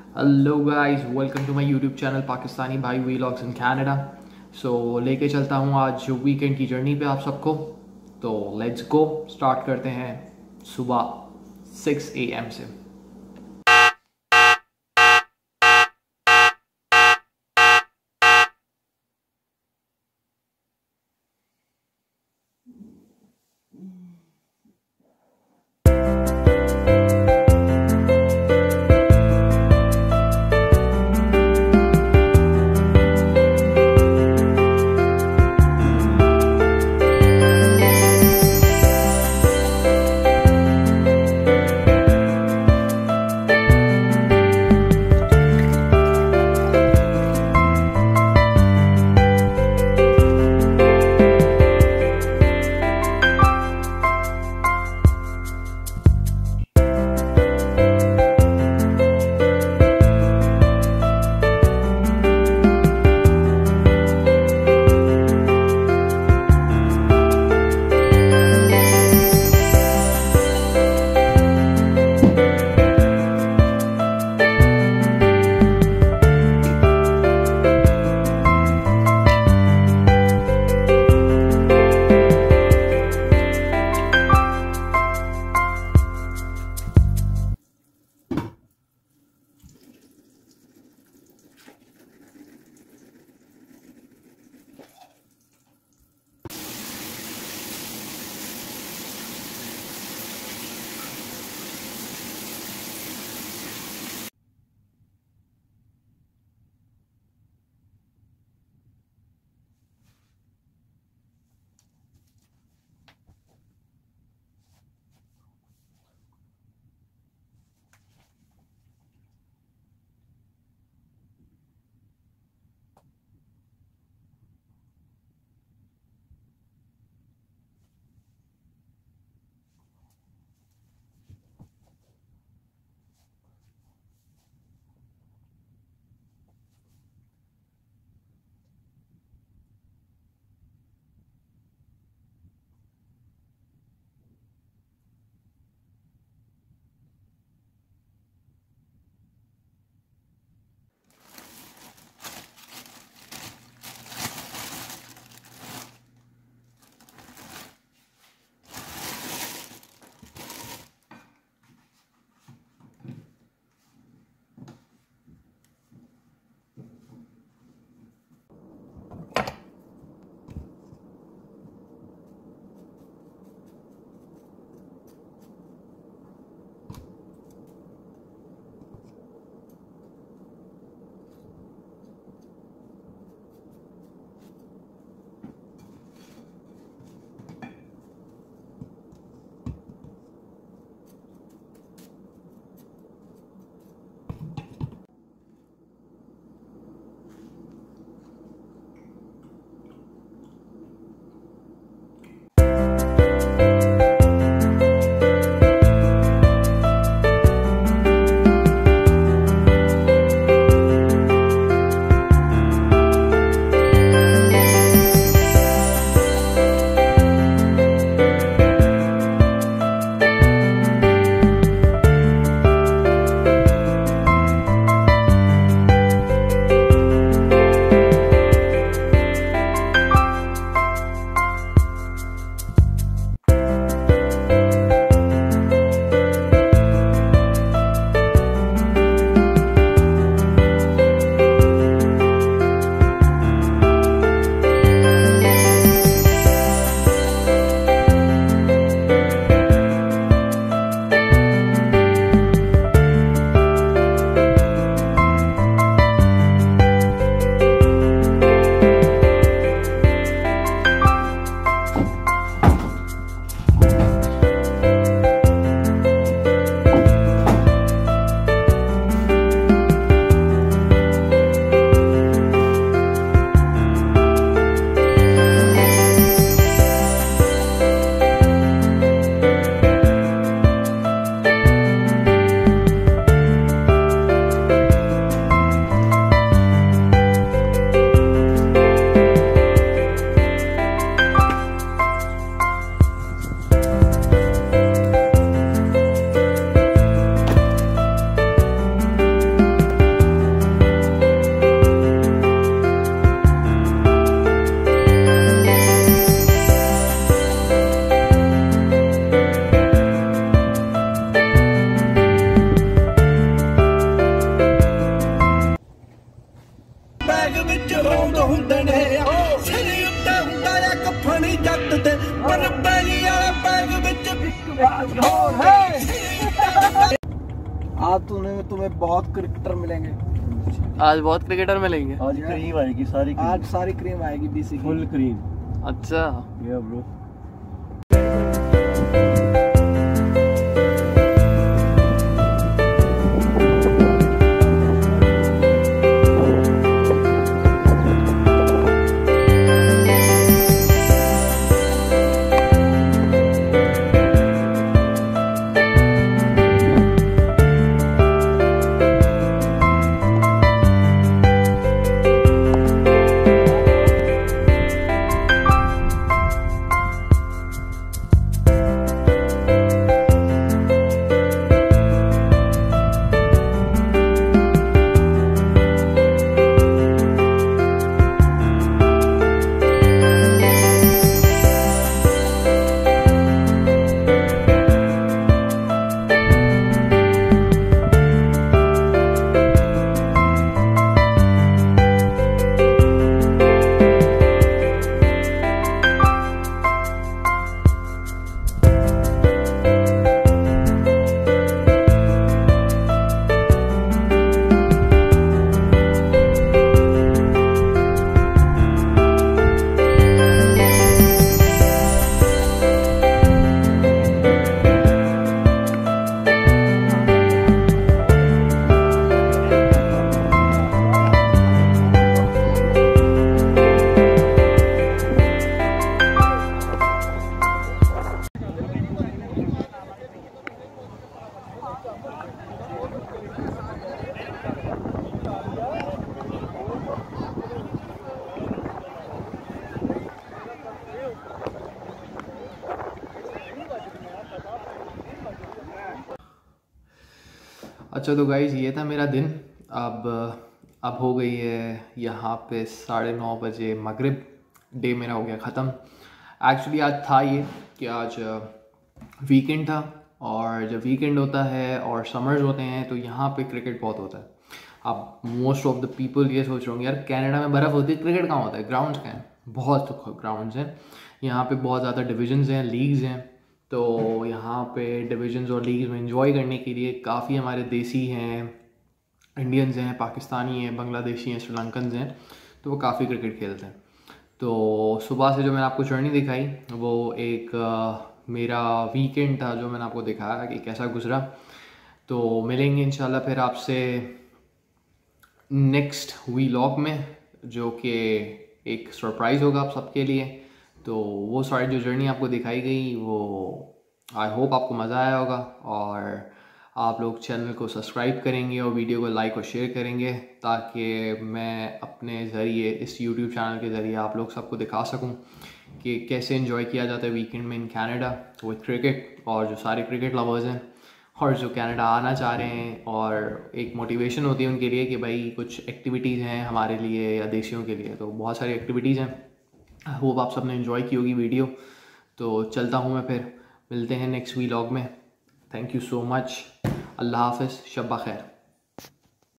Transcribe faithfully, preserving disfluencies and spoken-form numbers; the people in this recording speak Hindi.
Hello guys, welcome to my YouTube channel Pakistani भाई व्लॉग्स इन कनाडा। सो लेके चलता हूँ आज वीकेंड की जर्नी पे आप सबको। तो लेट्स गो, स्टार्ट करते हैं सुबह सिक्स ए एम से। आज तूने तुम्हें बहुत क्रिकेटर मिलेंगे। आज बहुत क्रिकेटर मिलेंगे। आज क्रीम आएगी सारी, आज सारी क्रीम आएगी, बीसी फुल क्रीम। अच्छा ये ब्रो। अच्छा तो गाइज़ ये था मेरा दिन। अब अब हो गई है यहाँ पे साढ़े नौ बजे मगरिब। डे मेरा हो गया ख़त्म। एक्चुअली आज था ये कि आज वीकेंड था, और जब वीकेंड होता है और समर्स होते हैं तो यहाँ पे क्रिकेट बहुत होता है। अब मोस्ट ऑफ द पीपल ये सोच रहे होंगे यार कनाडा में बर्फ़ होती है, क्रिकेट कहाँ होता है, ग्राउंड्स कहाँ हैं? बहुत ग्राउंड्स हैं यहाँ पे, बहुत ज़्यादा डिविजन्स हैं, लीग्स हैं। तो यहाँ पे डिविजन्स और लीग्स में एंजॉय करने के लिए काफ़ी हमारे देसी हैं, इंडियंस हैं, पाकिस्तानी हैं, बांग्लादेशी हैं, श्रीलंकन्स हैं, तो वो काफ़ी क्रिकेट खेलते हैं। तो सुबह से जो मैंने आपको जर्नी दिखाई वो एक आ, मेरा वीकेंड था जो मैंने आपको दिखाया कि कैसा गुजरा। तो मिलेंगे इंशाल्लाह फिर आपसे नेक्स्ट व्लॉग में, जो कि एक सरप्राइज़ होगा आप सबके लिए। तो वो सारी जो जर्नी आपको दिखाई गई वो आई होप आपको मज़ा आया होगा, और आप लोग चैनल को सब्सक्राइब करेंगे और वीडियो को लाइक और शेयर करेंगे, ताकि मैं अपने ज़रिए इस यूट्यूब चैनल के ज़रिए आप लोग सबको दिखा सकूं कि कैसे एंजॉय किया जाता है वीकेंड में इन कनाडा विद क्रिकेट। और जो सारे क्रिकेट लवर्स हैं और जो कनाडा आना चाह रहे हैं, और एक मोटिवेशन होती है उनके लिए कि भाई कुछ एक्टिविटीज़ हैं हमारे लिए या देशियों के लिए, तो बहुत सारी एक्टिविटीज़ हैं। आई होप आप सबने एंजॉय की होगी वीडियो। तो चलता हूँ मैं, फिर मिलते हैं नेक्स्ट व्लॉग में। Thank you so much. अल्लाह हाफ़िज़, शब ख़ैर।